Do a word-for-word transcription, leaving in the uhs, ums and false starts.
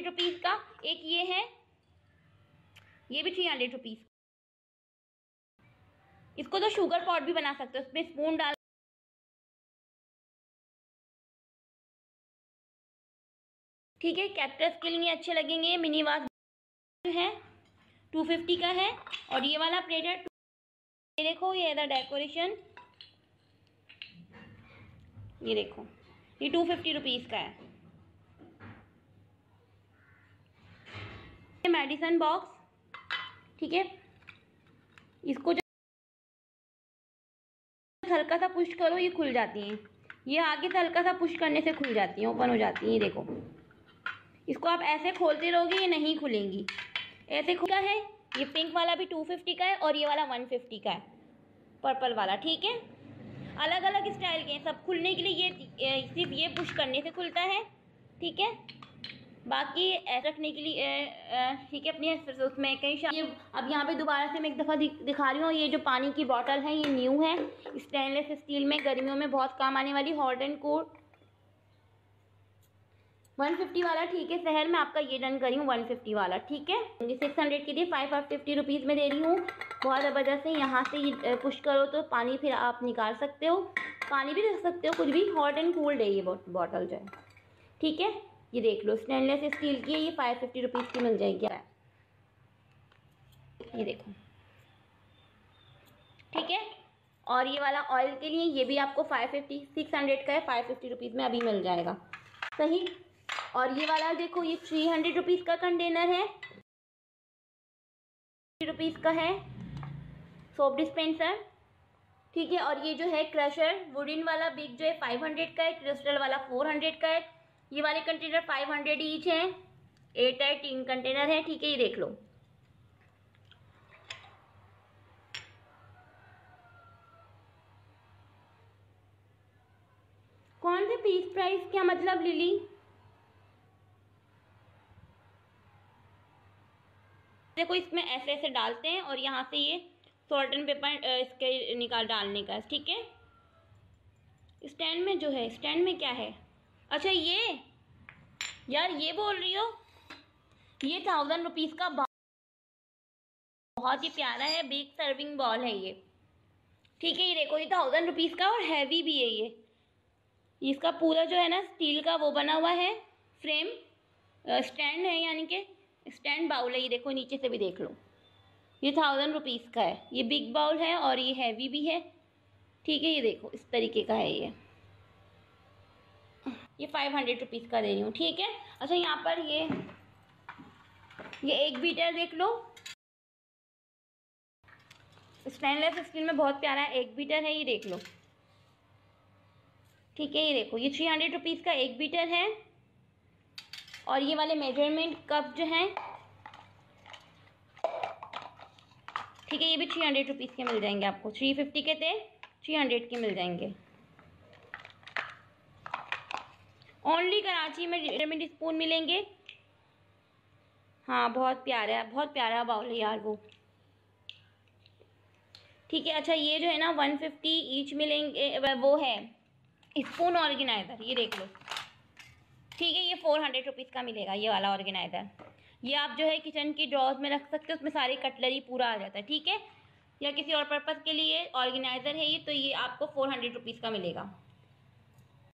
Hundred rupees का। एक ये है, ये भी थ्री हंड्रेड रुपीज़। इसको तो शुगर पॉट भी बना सकते हो, उसमें स्पून डाल, ठीक है। कैक्टस के लिए अच्छे लगेंगे। मिनी वास है, टू फिफ्टी का है। और ये वाला प्लेट है, ये देखो, ये है डेकोरेशन, ये देखो, ये टू फिफ्टी रुपीज़ का है। मेडिसन बॉक्स, ठीक है। इसको जब हल्का सा पुश करो ये खुल जाती हैं, ये आगे से हल्का सा पुश करने से खुल जाती हैं, ओपन हो जाती हैं। ये देखो, इसको आप ऐसे खोलते रहोगे ये नहीं खुलेंगी, ऐसे खुला है। ये पिंक वाला भी टू फिफ्टी का है और ये वाला वन फिफ्टी का है, पर्पल वाला, ठीक है। अलग अलग स्टाइल के हैं सब। खुलने के लिए ये सिर्फ ये पुश करने से खुलता है, ठीक है। बाकी ऐसे रखने के लिए, ठीक है, अपनी उसमें कहीं ये। अब यहाँ पे दोबारा से मैं एक दफ़ा दिखा रही हूँ। ये जो पानी की बॉटल है ये न्यू है, स्टेनलेस स्टील में, गर्मियों में बहुत काम आने वाली। Hot and cold one fifty वाला, ठीक है। शहर में आपका ये डन करी हूँ वन फिफ्टी वाला, ठीक है। सिक्स हंड्रेड के लिए फाइव फिफ्टी रुपीज़ में दे रही हूँ। बहुत ज़बरदस्त है। यहाँ से ये पुश करो तो पानी फिर आप निकाल सकते हो, पानी भी रख सकते हो, कुछ भी। हॉट एंड कोल्ड है ये बॉटल जो है, ठीक है। ये देख लो, स्टेनलेस स्टील की है, ये फाइव फिफ्टी रुपीज़ की मिल जाएगी। ये देखो, ठीक है। और ये वाला ऑयल के लिए, ये भी आपको फाइव फिफ्टी सिक्स हंड्रेड का है, फाइव फिफ्टी रुपीज़ में अभी मिल जाएगा, सही। और ये वाला देखो, ये थ्री हंड्रेड रुपीज़ का कंटेनर है, रुपीज़ का है, सोप डिस्पेंसर, ठीक है। और ये जो है क्रशर वुडन वाला बिग जो है फाइव हंड्रेड का है, क्रिस्टल वाला फोर हंड्रेड का है। ये वाले कंटेनर फाइव हंड्रेड ईच हैं, एट टाइट तीन कंटेनर है, ठीक है। ये देख लो, कौन से पीस प्राइस, क्या मतलब लिली? देखो, इसमें ऐसे ऐसे डालते हैं और यहाँ से ये सॉल्ट एंड पेपर इसके निकाल डालने का, ठीक है। स्टैंड में जो है, स्टैंड में क्या है? अच्छा, ये यार ये बोल रही हो, ये थाउजेंड रुपीज़ का बहुत ही प्यारा है, बिग सर्विंग बॉल है ये, ठीक है। ये देखो, ये थाउजेंड रुपीज़ का और हैवी भी है ये। इसका पूरा जो है ना स्टील का वो बना हुआ है, फ्रेम स्टैंड है, यानी कि स्टैंड बाउल है। ये देखो, नीचे से भी देख लो, ये थाउजेंड रुपीज़ का है। ये बिग बाउल है और ये हैवी भी है, ठीक है। ये देखो, इस तरीके का है ये ये फाइव हंड्रेड रुपीज़ का दे रही हूँ, ठीक है। अच्छा, यहाँ पर ये ये एक बीटर देख लो, स्टेनलेस स्टील में बहुत प्यारा है, एक बीटर है, ये देख लो, ठीक है। ये देखो, ये थ्री हंड्रेड रुपीज़ का एक बीटर है। और ये वाले मेजरमेंट कप जो हैं, ठीक है, ये भी थ्री हंड्रेड रुपीज़ के मिल जाएंगे आपको। थ्री फिफ्टी के थे, थ्री हंड्रेड के मिल जाएंगे। ओनली कराची में मेजरमेंट स्पून मिलेंगे। हाँ, बहुत प्यारा है, बहुत प्यारा बाउल है यार वो, ठीक है। अच्छा, ये जो है ना वन फिफ्टी ईच मिलेंगे, वो है स्पून ऑर्गेनाइजर, ये देख लो, ठीक है। ये फोर हंड्रेड रुपीज़ का मिलेगा ये वाला ऑर्गेनाइजर। ये आप जो है किचन की ड्रॉर्स में रख सकते हो, उसमें सारी कटलरी पूरा आ जाता है, ठीक है। या किसी और पर्पज़ के लिए ऑर्गेनाइजर है ये, तो ये आपको फोर हंड्रेड रुपीज़ का मिलेगा।